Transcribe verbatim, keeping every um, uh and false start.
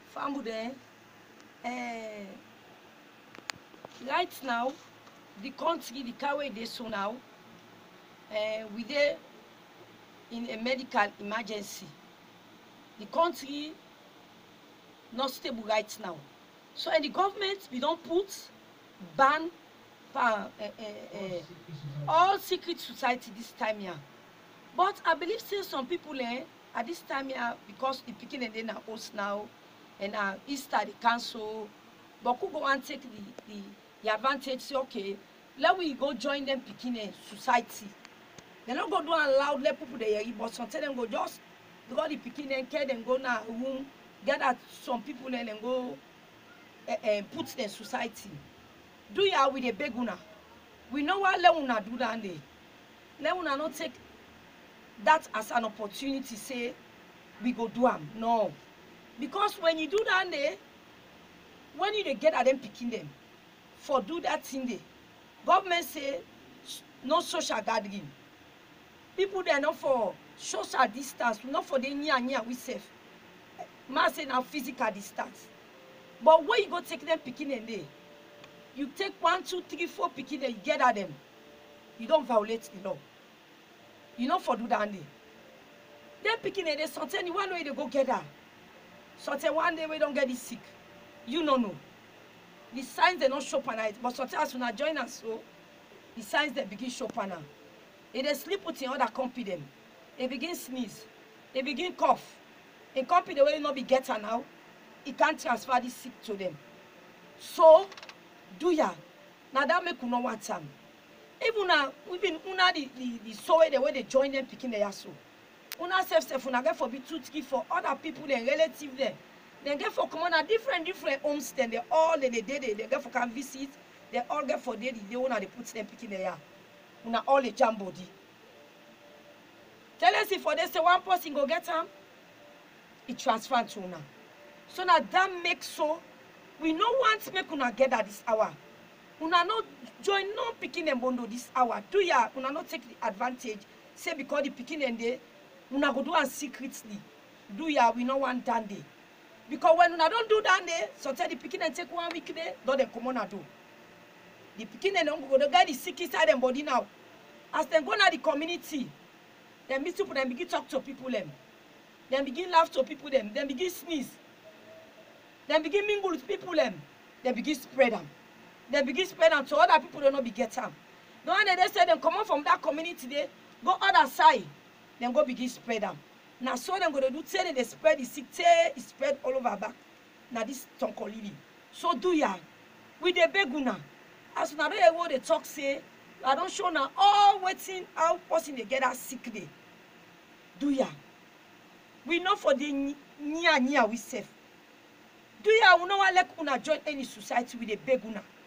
family eh right now the country the car wey dey so now eh we dey in a medical emergency. The country not stable right now. So and the government we don't put ban uh, uh, uh, all secret society this time here. But I believe still some people eh, at this time here because the picking and then are host now and uh, Easter the council, but who go and take the, the, the advantage say okay, let we go join them picking a society. They not go do and loud let people they hear, but sometimes them go just because the picking and care them go now room, get at some people and then go uh, uh, put the society. Do ya with a beg una. We know what let una do that day. Let una not take that as an opportunity, say we go do them. No. Because when you do that day, when you get at them picking them, for do that thing day, government say no social gathering. People they are not for social distance, not for the near near we safe. Man say now physical distance. But when you go take them picking and day, you take one, two, three, four picking and you get at them. You don't violate the law. You not for do that day. Then picking and day, sometimes one way they go get that. Sometimes one day we don't get it sick. You don't know. The signs they not show for night, but sometimes when I join us, so the signs they begin show for now. If they sleep with in other company them, they begin sneeze, they begin cough. In company they will not be getter now, it can't transfer this sick to them. So, do ya? Now that make you know what time. Even now, even una the the the so way the way they join them picking their so. Una self self una get for be two three for other people then relative there. Then get for come on a different different homes then they all they they they they get for can visit. They all get for day they una they put them picking their. Una all a jam body. Tell us if for they say one person go get them, it transfer to una. So now that makes so we no want to make una get at this hour. Una not join no picking and bondo this hour. Do ya una not take the advantage. Say because the picking and day una go do and secretly. Do ya we no want that day. Because when una don't do that day, so tell the picking and take one week day, don't they come on and do. The picking and don't go the guy is sick inside them body now. As they go now the community, then meet people, then begin talk to people them. Then begin laugh to people them. Then begin sneeze. Then begin mingle with people them. Then begin spread them. Then begin spread them to other people don't know be get them. No one they say them come out from that community they go other side. Then go begin spread them. Now so them go to do say they spread the sick, it spread all over back. Now this tonkolili. So do ya with the beguna. As now they what they talk say, I don't show now all waiting how person they get that sick day. Do ya? We know for the near near we safe. Do ya we know let una join any society with a beguna?